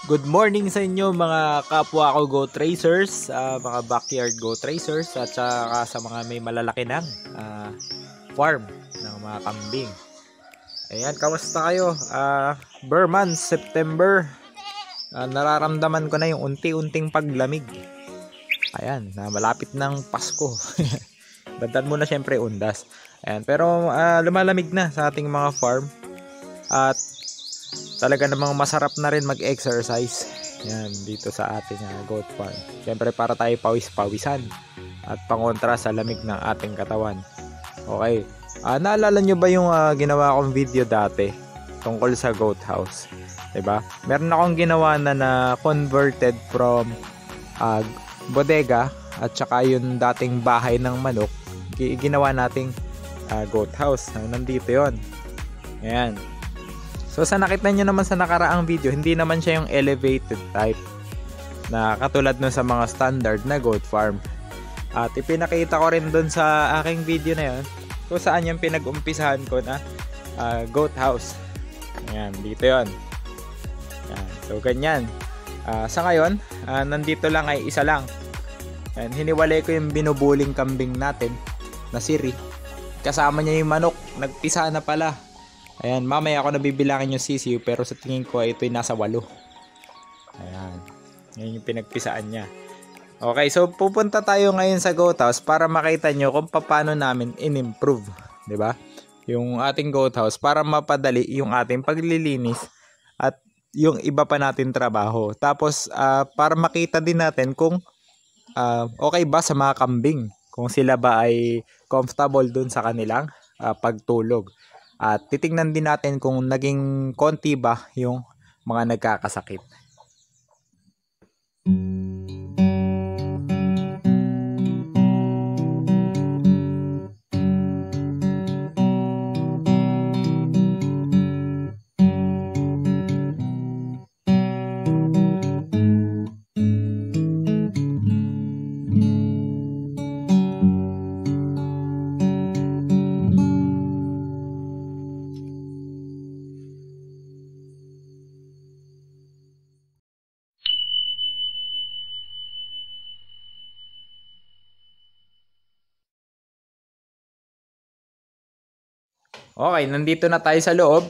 Good morning sa inyo mga kapwa ko goat racers, mga backyard goat racers at saka sa mga may malalaki ng farm ng mga kambing. Ayan, kamusta kayo? Burman, September. Nararamdaman ko na yung unti-unting paglamig. Ayan, malapit ng Pasko. Bandan mo na syempre undas. Ayan, pero lumalamig na sa ating mga farm. At talaga namang masarap na rin mag-exercise. Yan, dito sa ating goat farm. Siyempre para tayo pawis-pawisan at pangontra sa lamig ng ating katawan. Okay. Naalala nyo ba yung ginawa kong video dati tungkol sa goat house? Diba? Meron akong ginawa na converted from bodega at saka yung dating bahay ng manok. Ginawa nating goat house. Nandito yon. Ayan. So sa nakita nyo naman sa nakaraang video, hindi naman siya yung elevated type na katulad nun sa mga standard na goat farm. At ipinakita ko rin dun sa aking video na yun kung saan yung pinag-umpisahan ko na goat house. Ayan, dito yon. Ayan, so ganyan. Sa ngayon, nandito lang ay isa lang. Ayan, hiniwalay ko yung binubuling kambing natin na Siri. Kasama niya yung manok, nagpisa na pala. Ayan, mamaya ako nabibilangin yung sisiyo pero sa tingin ko ito'y nasa 8. Ayan, yan yung pinagpisaan niya. Okay, so pupunta tayo ngayon sa goat house para makita nyo kung paano namin in-improve, di ba? Yung ating goat house para mapadali yung ating paglilinis at yung iba pa natin trabaho. Tapos para makita din natin kung okay ba sa mga kambing, kung sila ba ay comfortable dun sa kanilang pagtulog. At titingnan din natin kung naging konti ba yung mga nagkakasakit. Okay, nandito na tayo sa loob.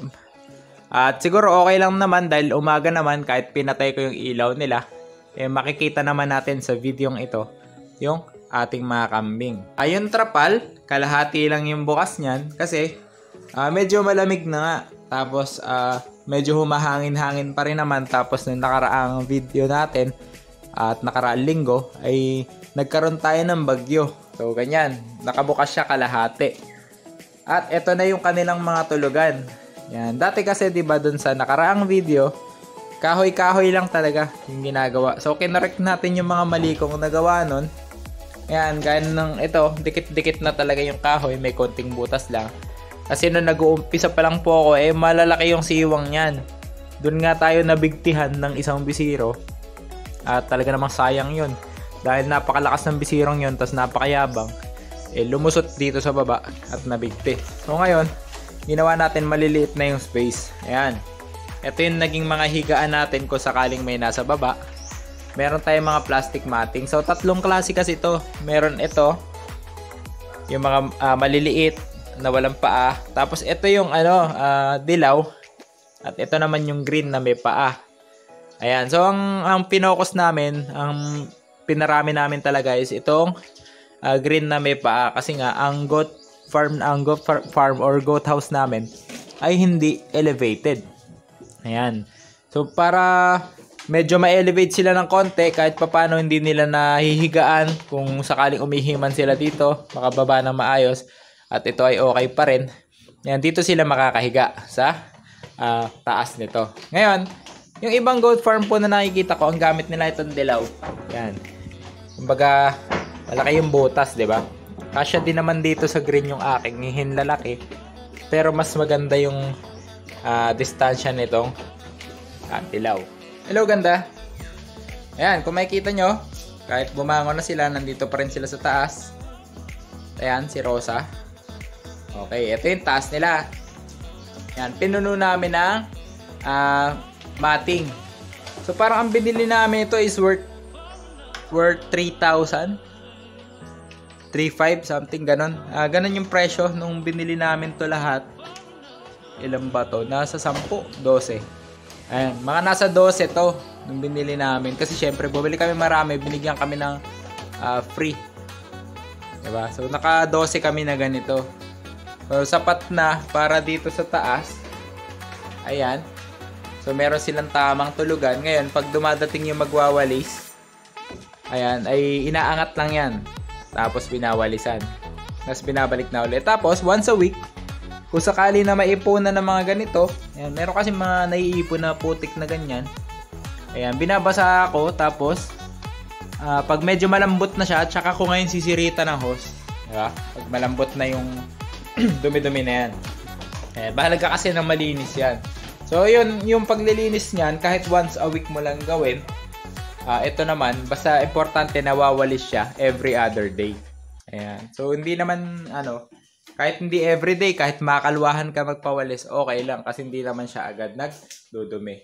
At siguro okay lang naman dahil umaga naman kahit pinatay ko yung ilaw nila. Makikita naman natin sa videong ito yung ating mga kambing. Yung trapal, kalahati lang yung bukas niyan kasi medyo malamig na nga. Tapos medyo humahangin-hangin pa rin naman. Tapos nung nakaraang video natin at nakaraang linggo ay nagkaroon tayo ng bagyo. So ganyan, nakabukas siya kalahati. At ito na yung kanilang mga tulugan. Yan. Dati kasi 'di ba dun sa nakaraang video, kahoy-kahoy lang talaga yung ginagawa. So kinorek natin yung mga mali kong nagawa nun. Yan, gaya ng ito, dikit-dikit na talaga yung kahoy, may konting butas lang. Kasi nung nag-uumpisa pa lang po ako, malalaki yung siwang niyan. Doon nga tayo nabigtihan ng isang bisiro. At talaga namang sayang 'yun. Dahil napakalakas ng bisirong 'yun, tas napakayabang. Lumusot dito sa baba at nabigti. So ngayon, ginawa natin maliliit na yung space. Ayan. Ito yung naging mga higaan natin kung sakaling may nasa baba. Meron tayong mga plastic matting. So tatlong klase kasi ito. Meron ito, yung mga maliliit na walang paa. Tapos ito yung dilaw. At ito naman yung green na may paa. Ayan. So ang pinokus namin, ang pinarami namin talaga is itong green na may paa kasi nga ang goat farm or goat house namin ay hindi elevated. Ayan. So para medyo ma-elevate sila ng konti kahit papaano hindi nila nahihigaan kung sakaling umihiman sila dito, makababa ng maayos at ito ay okay pa rin. Ayan, dito sila makakahiga sa taas nito. Ngayon, yung ibang goat farm po na nakikita ko, ang gamit nila itong dilaw. Ayan. Kumbaga malaki yung butas, di ba? Kasya din naman dito sa green yung aking hinlalaki. Pero mas maganda yung distansya nitong dilaw. Hello, ganda. Ayan, kung makikita nyo, kahit bumangon na sila, nandito pa rin sila sa taas. Ayan, si Rosa. Okay, ito yung taas nila. Ayan, pinuno namin ng mating. So parang ang binili namin ito is worth 3,000. 3,500 something ganon. Ganon yung presyo nung binili namin to lahat. Ilan ba to? Nasa 10, 12. Ayan, mga nasa 12 to nung binili namin. Kasi syempre, bumili kami marami. Binigyan kami ng free. Diba? So, naka 12 kami na ganito. So, sapat na para dito sa taas. Ayan. So, meron silang tamang tulugan. Ngayon, pag dumadating yung magwawalis, ayan, ay inaangat lang yan. Tapos, binawalisan. Tapos, binabalik na ulit. Tapos, once a week, kung sakali na maipunan ng mga ganito, ayan, meron kasi mga naiipon na putik na ganyan. Ayan, binabasa ako. Tapos, pag medyo malambot na siya, tsaka ko ngayon sisirita ng hose. Diba? Pag malambot na yung dumi-dumi na yan. Ayan, bahalaga kasi na malinis yan. So, yun, yung paglilinis niyan, kahit once a week mo lang gawin, ito naman, basta importante na wawalis siya every other day. Ayan. So, hindi naman, kahit hindi everyday, kahit makaluwahan ka magpawalis, okay lang. Kasi hindi naman siya agad nagdudumi.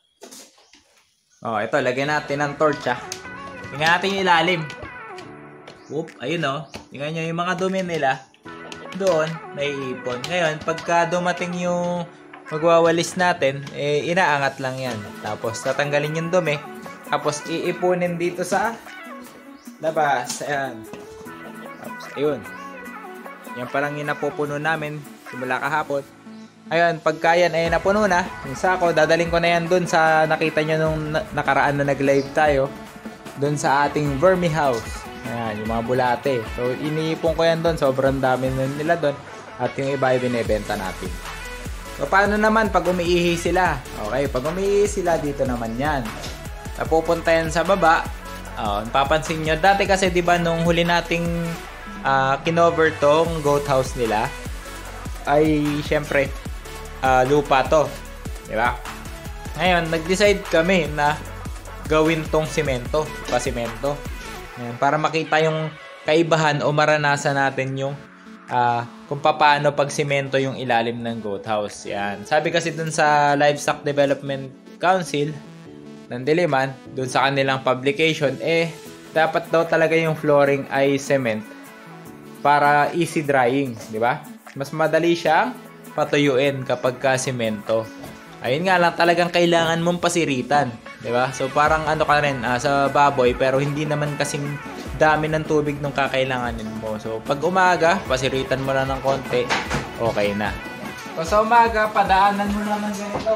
Ito, lagyan natin ng torch, Tingnan natin yung ilalim. Whoop, ayun Tingnan nyo yung mga dumi nila. Doon, naiipon. Ngayon, pagka dumating yung magwawalis natin, inaangat lang yan. Tapos, tatanggalin yung dumi. Tapos, iipunin dito sa labas. Ayan. Tapos, ayun. Yan palang yung napupuno namin simula kahapon. Ayun, pagka yan ay napuno na, yung sako, dadaling ko na yan dun sa nakita nyo nung nakaraan na nag-live tayo. Dun sa ating vermi house. Ayan, yung mga bulate. So, iniipon ko yan dun. Sobrang dami nila dun. At yung iba ay binibenta natin. So, paano naman pag umiihi sila? Okay, pag umiihi sila, dito naman yan. Napupunta yan sa baba. Papansin nyo. Dati kasi, di ba, nung huli nating kinover tong goat house nila, ay, syempre, lupa to. Di ba? Ngayon, nag-decide kami na gawin tong simento, pasimento. Ayan, para makita yung kaibahan o maranasan natin yung kung paano pag simento yung ilalim ng goat house. Yan. Sabi kasi dun sa Livestock Development Council ng Diliman, dun sa kanilang publication, dapat daw talaga yung flooring ay cement para easy drying, di ba? Mas madali siyang patuyuin kapag ka simento. Ayun nga lang, talagang kailangan mong pasiritan. Diba? So, parang ka rin sa baboy, pero hindi naman kasing dami ng tubig nung kakailanganin mo. So, pag umaga, pasiritan mo lang ng konti, okay na. So, sa umaga, padaanan mo lang ng ganito.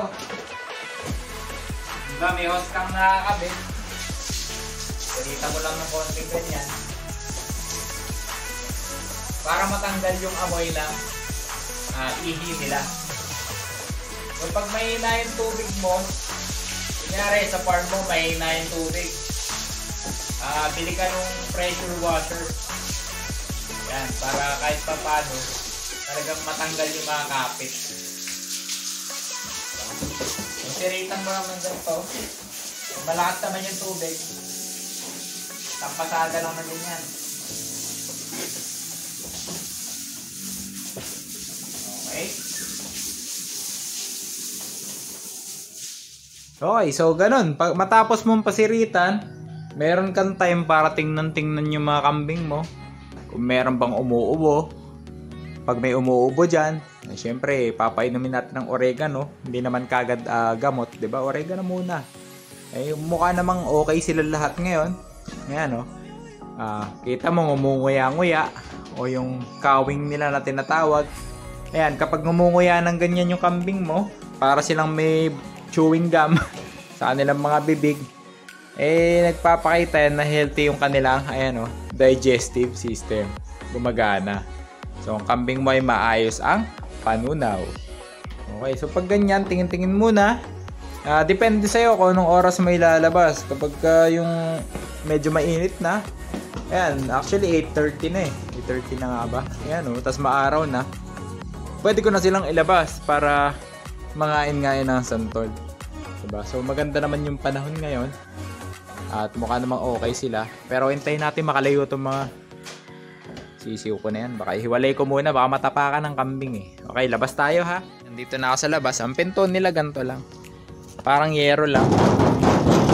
Diba? May hose kang nakakabit. Pasiritan mo lang ng konti ganyan. Para matanggal yung amoy ng ihi nila. So, pag mahina yung tubig mo, kunyari sa farm mo, mahina yung tubig, bili ka nung pressure washer. Yan, para kahit pa paano, talagang matanggal yung mga kapit. So, siritan mo lang ng ganito. Malakas naman yung tubig. Tampasaga lang na ganyan. Okay. Okay, so ganun. Pag matapos mong pasiritan, meron kang time para tingnan yung mga kambing mo. Kung meron bang umuubo. Pag may umuubo dyan, syempre, papainumin natin ng oregano. Hindi naman kagad gamot, di ba? Oregano muna. Mukha namang okay sila lahat ngayon. Ayan, kita mo, ngumunguya-nguya. O yung kawing nila na tinatawag. Ayan, kapag ngumunguya ng ganyan yung kambing mo, para silang may chewing gum sa kanilang mga bibig, nagpapakita yan na healthy yung kanilang digestive system. Gumagana. So, ang kambing mo ay maayos ang panunaw. Okay, so pag ganyan, tingin-tingin muna. Depende sa'yo kung anong oras mo ilalabas. Kapag yung medyo mainit na, ayan, actually 8:30 na 8:30 na nga ba? Ayan, tas maaraw na. Pwede ko na silang ilabas para mangain-ngain ng santol. Diba? So, maganda naman yung panahon ngayon. At mukha namang okay sila. Pero hintayin natin makalayo itong mga sisiw ko na yan. Baka hiwalay ko muna. Baka matapakan ng kambing Okay, labas tayo ha. Nandito na ako sa labas. Ang pinto nila ganito lang. Parang yero lang.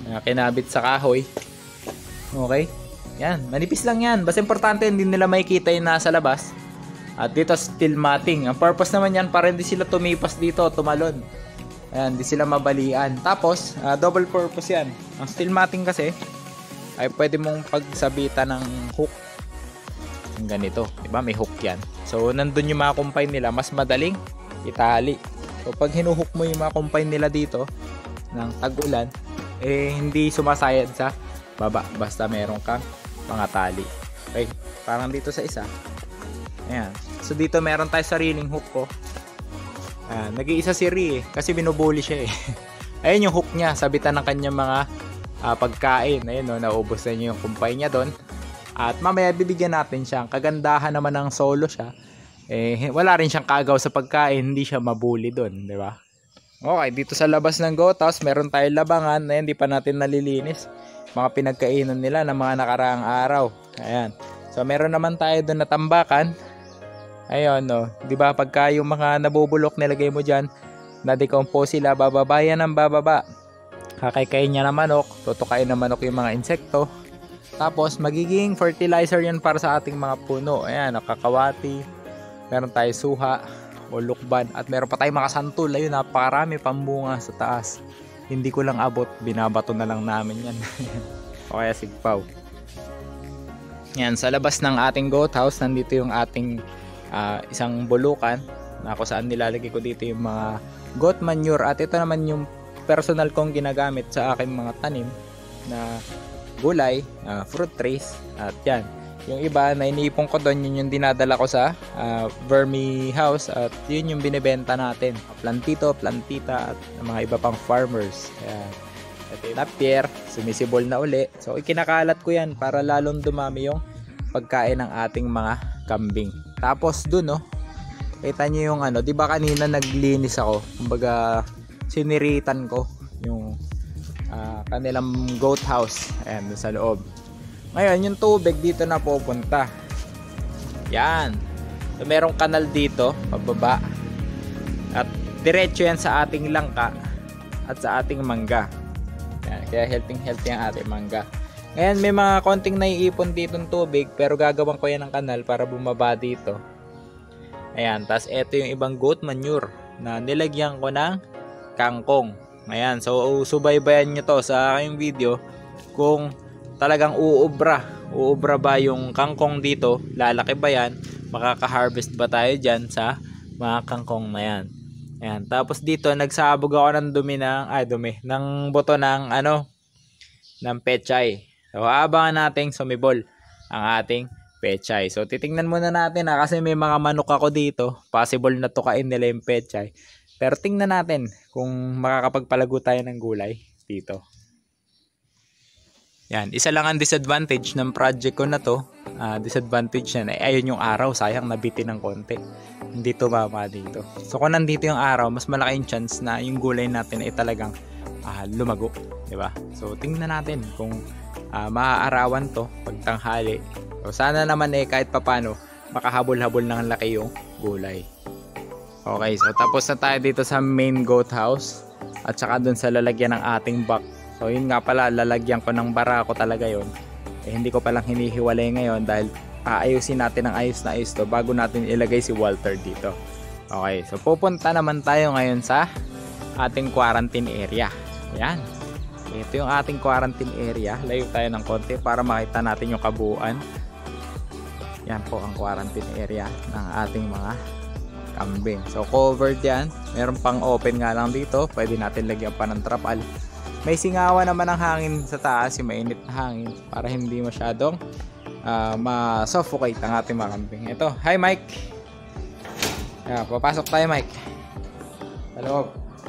Kinabit sa kahoy. Okay? Yan, manipis lang yan. Basta importante hindi nila makikita yung nasa labas. At dito steel matting. Ang purpose naman yan para hindi sila tumipas dito, tumalon. Ayan, hindi sila mabalian. Tapos, double purpose yan. Ang steel matting kasi ay pwede mong pagsabitan ng hook. Yung ganito, diba? May hook yan. So, nandun yung mga combine nila, mas madaling itali. So, pag hinuhook mo yung mga combine nila dito ng tag-ulan, hindi sumasayad sa baba. Basta meron kang mga tali. Okay, parang dito sa isa. Ayan. So, dito meron tayo sariling hook ko. Nag-iisa si Ri kasi binubuli siya Ayun yung hook niya, sabitan ng kanyang mga pagkain. Ayun, no, naubos na niya yung kumpay niya doon. At mamaya bibigyan natin siya. Ang kagandahan naman ng solo siya, wala rin siyang kagaw sa pagkain, hindi siya mabuli doon, di ba? Okay, dito sa labas ng goat house, meron tayong labangan na hindi pa natin nalilinis. Mga pinagkainan nila ng mga nakaraang araw. Ayan. So, meron naman tayo doon na tambakan. Ayun, no. Di ba, pagka yung mga nabubulok, nilagay mo dyan, na-decompose sila, bababa yan ng bababa. Kakaykayin niya ng manok, tutukain ng manok yung mga insekto. Tapos, magiging fertilizer yan para sa ating mga puno. Ayan, nakakawati. Meron tayo suha o lukban. At meron pa tayong mga santol. Ayun, napakarami pambunga sa taas. Hindi ko lang abot. Binabato na lang namin yan. O kaya sigpaw. Yan, sa labas ng ating goat house, nandito yung ating isang bulukan. Na kung saan nilalagay ko dito yung mga goat manure. At ito naman yung personal kong ginagamit sa aking mga tanim na gulay, fruit trees, at yan. Yung iba na iniipon ko doon, yun yung dinadala ko sa vermi house at yun yung binibenta natin. Plantito, plantita at mga iba pang farmers. Ayan. At yung napier, sumisibol na uli. So ikinakalat ko yan para lalong dumami yung pagkain ng ating mga kambing. Tapos dun, no, kita nyo yung di ba kanina naglinis ako, kumbaga siniritan ko yung kanilang goat house. Ayan, sa loob. Ngayon, yung tubig dito na pupunta. Yan. So, merong kanal dito, pababa. At diretso yan sa ating langka at sa ating mangga. Yan, kaya healthy ang ating mangga. Ngayon, may mga konting naiipon dito ng tubig, pero gagawin ko yan ng kanal para bumaba dito. Ayan, tas eto yung ibang goat manure na nilagyan ko ng kangkong. Ayan, so subaybayan nyo to sa aking video kung talagang uubra ba yung kangkong dito, lalaki ba yan, makaka-harvest ba tayo dyan sa mga kangkong na yan. Ayan, tapos dito nagsabog ako ng ng buto ng ng pechay. So abangan natin sumibol ang ating pechay. So titingnan muna natin kasi may mga manok ako dito, possible na tukain nila yung pechay. Pero tingnan natin kung makakapagpalago tayo ng gulay dito. Yan, isa lang ang disadvantage ng project ko na to. Disadvantage na ayun yung araw, sayang nabitin ng konti. Hindi tumama dito. So kung nandito yung araw, mas malaki yung chance na yung gulay natin ay talagang lumago, di ba? So tingnan natin kung maaarawan to pagtanghali. So sana naman kahit papano makahabol-habol ng laki yung gulay. Okay, so tapos na tayo dito sa main goat house at saka dun sa lalagyan ng ating back. So yun nga pala, lalagyan ko ng barako talaga yon. Hindi ko palang hinihiwalay ngayon dahil ayusin natin ng ayos na ayos to bago natin ilagay si Walter dito. Okay, so pupunta naman tayo ngayon sa ating quarantine area. Ayan, ito yung ating quarantine area. Layo tayo ng konti para makita natin yung kabuuan. Yan po ang quarantine area ng ating mga kambing. So covered yan. Meron pang open nga lang dito. Pwede natin lagyan pa ng trapal. May singawan naman ang hangin sa taas. Yung mainit na hangin. Para hindi masyadong ma-suffocate ang ating mga kambing. Ito. Hi Mike. Papasok tayo Mike. Sa loob.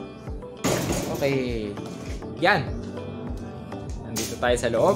Okay. Yan. Nandito tayo sa loob.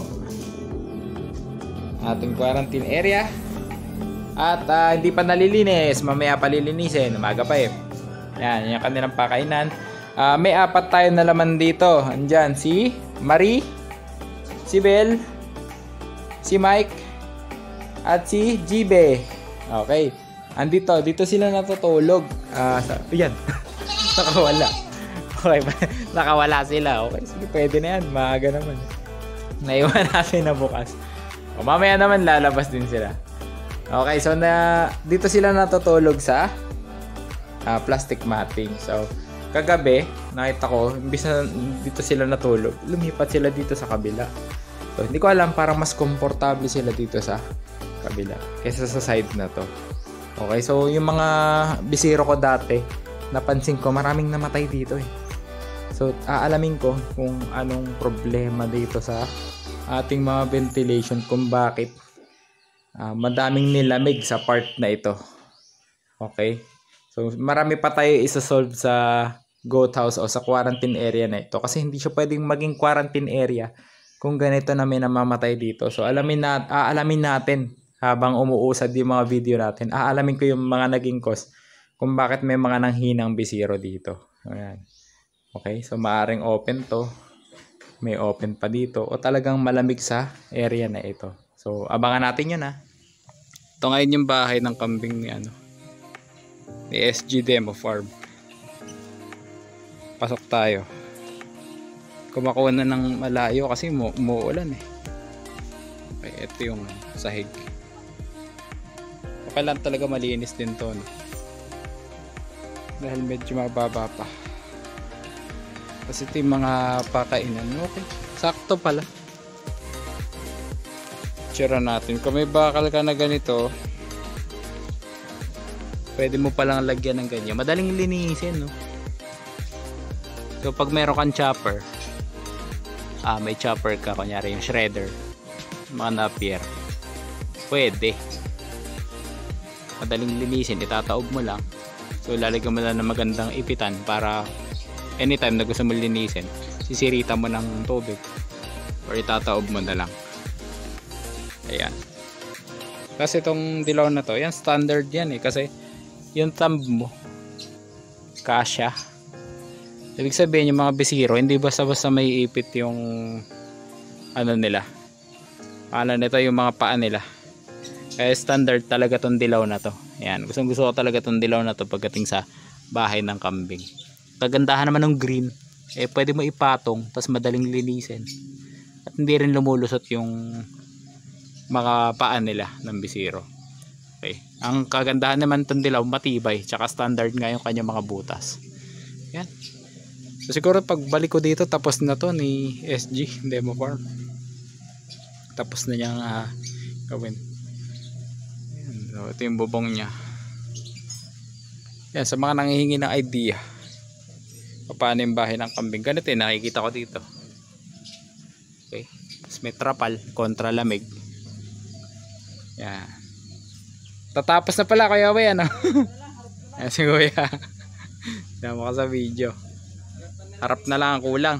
Ating quarantine area. At hindi pa nalilinis, mamaya palilinisin, umaga pa Yan, yung kanilang pakainan. May apat tayo na laman dito. Andyan si Marie, si Bel, si Mike, at si Jibe. Okay. Dito sila natutulog. Yan. Nakawala. Okay, nakawala sila. Okay, sige, pwede na yan. Maaga naman. Naiwan natin na bukas. O, mamaya naman lalabas din sila. Okay, so dito sila natutulog sa plastic matting. So, kagabi, nakita ko, imbis na dito sila natulog, lumipat sila dito sa kabila. So, hindi ko alam, parang mas komportable sila dito sa kabila kaysa sa side na to. Okay, so yung mga bisiro ko dati, napansin ko maraming namatay dito eh. So, aalamin ko kung anong problema dito sa ating mga ventilation, kung bakit madaming nilamig sa part na ito. Okay? So, marami pa tayo isa-solve sa goat house o sa quarantine area na ito. Kasi hindi siya pwedeng maging quarantine area kung ganito na may namamatay dito. So, aalamin natin habang umuusad yung mga video natin. Aalamin ko yung mga naging cause kung bakit may mga nanghinang bisiro dito. Ayan. Okay, so maaring open to. May open pa dito. O talagang malamig sa area na ito. So, abangan natin yun ha. Ito ngayon yung bahay ng kambing ni ni SG Demo Farm. Pasok tayo. Kumakuha na ng malayo kasi umuulan eh. Okay, ito yung sahig. Okay lang talaga, malinis din to, no? Dahil medyo mababa pa. Kasi ito yung mga pakainan. Okay, sakto pala. Tsura natin. Kung may bakal ka na ganito, pwede mo palang lagyan ng ganyan. Madaling linisin, no? So pag meron kang chopper, may chopper ka, kunyari yung shredder, mga napier, pwede. Madaling linisin, itataob mo lang. So lalagyan mo lang ng magandang ipitan para anytime na gusto mo linisin, sisirita mo ng tubig or itataob mo na lang. Ayan. Kasi itong dilaw na to, yan standard yan eh, kasi yung thumb mo kasya. Ibig sabihin yung mga bisiro, hindi basta-basta may ipit yung nila. Nito yung mga paa nila. Kaya standard talaga tong dilaw na to. Ayan, gusto ko talaga tong dilaw na to pagdating sa bahay ng kambing. Kagandahan naman ng green, pwede mo ipatong, tas madaling linisin. At hindi rin lumulusot yung mga paa nila ng bisiro. Okay. Ang kagandahan naman tong dilaw, matibay, tsaka standard nga yung kanyang mga butas. Ayan. So siguro pagbalik ko dito, tapos na to ni SG Demo Farm. Tapos na niyang gawin. Ayan, so ito yung bubong niya. Yan, sa mga nanghihingi ng idea paano yung bahay ng kambing, ganito yung nakikita ko dito. Okay, tapos may trapal kontra lamig. Yan, tatapos na pala Kuya Way, ano? Yan si Kuya. Dama ka sa video, harap na lang ang kulang.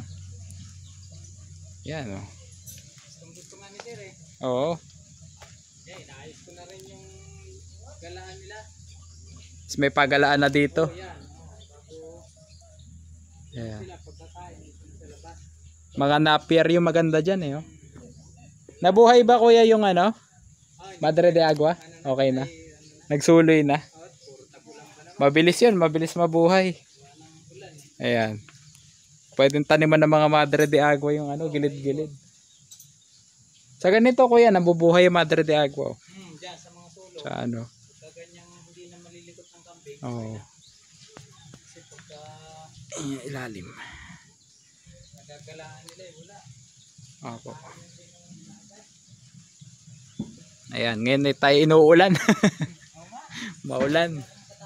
Yan, oh. Gusto nga ni Sir eh. Oo. Naayos ko na rin yung galaan nila. Tapos may pagalaan na dito. Yeah. Mga napier yung maganda dyan eh, oh. Nabuhay ba Kuya yung Madre de Agua? Okay na. Nagsuloy na. Mabilis yun, mabilis mabuhay. Ayan. Pwedeng taniman ng mga Madre de Agua yung gilid-gilid. Sa ganito Kuya, nabubuhay yung Madre de Agua. Diyan sa mga sulo. Sa sa ganyang hindi na malilikot ng kambing. Oo. Kasi pagka ilalim, nagagalaan nila wala. Opo. Ayan, ngayon tayo inuulan. Maulan.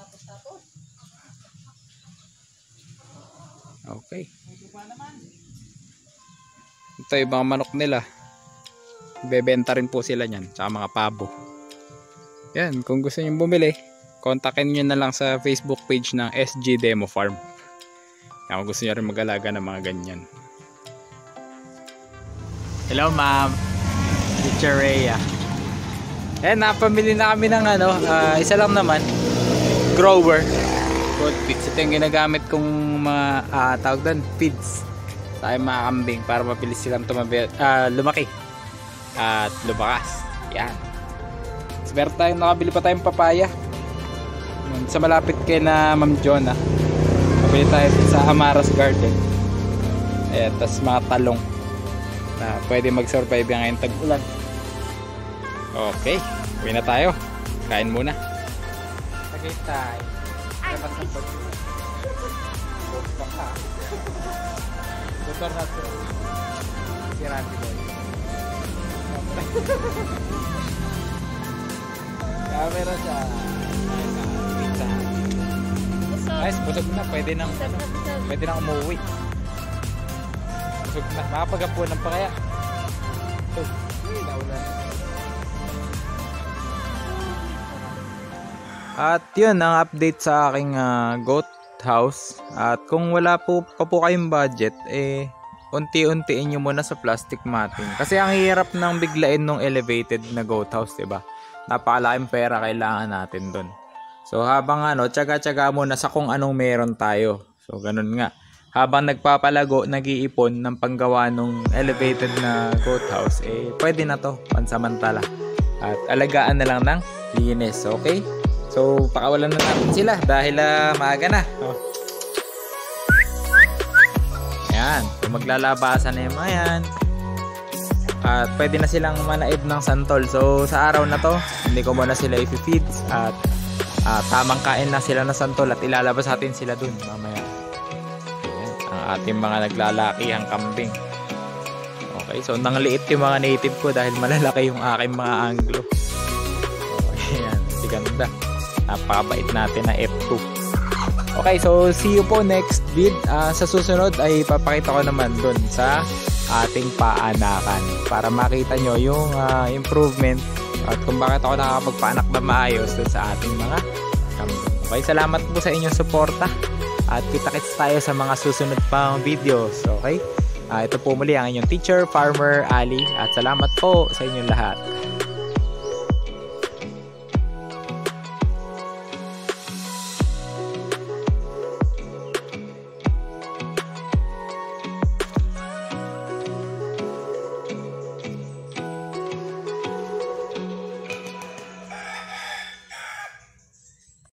Okay. Ito yung mga manok nila. Bebenta rin po sila niyan, tsaka mga pabo. Yan, kung gusto niyo bumili, kontakin niyo na lang sa Facebook page ng SG Demo Farm. Yan, kung gusto niyo rin mag-alaga ng mga ganyan. Hello ma'am, Teacher Rhea. Napamili na kami ng isa lang naman, grower. Goat feeds. Ito yung ginagamit kong mga tawag doon, feeds sa aking mga kambing para mabilis silang lumaki at lumakas. Yan. So, meron tayong nakabili pa tayong papaya sa malapit kay na Ma'am Jonah. Bili tayo sa Amaras Garden. Ayan, tas mga talong na pwede mag-survive ngayong tag-ulan. Okay, uwi na tayo. Kain muna. Tagay tayo. Labas ng pag... Tutor na ito. Si Randy Boy. Camera siya. Ayos, busog na. Pwede nang umuwi. Busog na. Makapagapunan pa kaya. Ito. Naulan. At yun ang update sa aking goat house. At kung wala pa po kayong budget, unti-untiin nyo muna sa plastic matting. Kasi ang hirap ng biglain ng elevated na goat house, diba? Napakalaking pera kailangan natin dun. So habang tsaga-tsaga muna sa kung anong meron tayo. So ganun nga. Habang nagpapalago, nag-iipon ng panggawa ng elevated na goat house, pwede na to, pansamantala. At alagaan na lang ng linis, okay? So pakawalan na natin sila dahil maaga na. Ayan, so maglalabasan na yung mga yan. At pwede na silang manaib ng santol. So sa araw na to, hindi ko muna sila i-feed. At tamang kain na sila ng santol at ilalabas natin sila dun mamaya. Ayan, ang ating mga naglalakihang kambing. Okay, so nangliit yung mga native ko dahil malalaki yung aking mga Anglo. So ayan, si ganda. Napakabait natin na F2. Okay, so see you po next vid. Sa susunod ay papakita ko naman dun sa ating paanakan para makita nyo yung improvement at kung bakit ako nakakapagpaanak na maayos dun sa ating mga kambing. Okay, salamat po sa inyong suporta at kita-kits tayo sa mga susunod pang videos. Okay, ito po muli ang inyong teacher, Farmer Ali, at salamat po sa inyong lahat.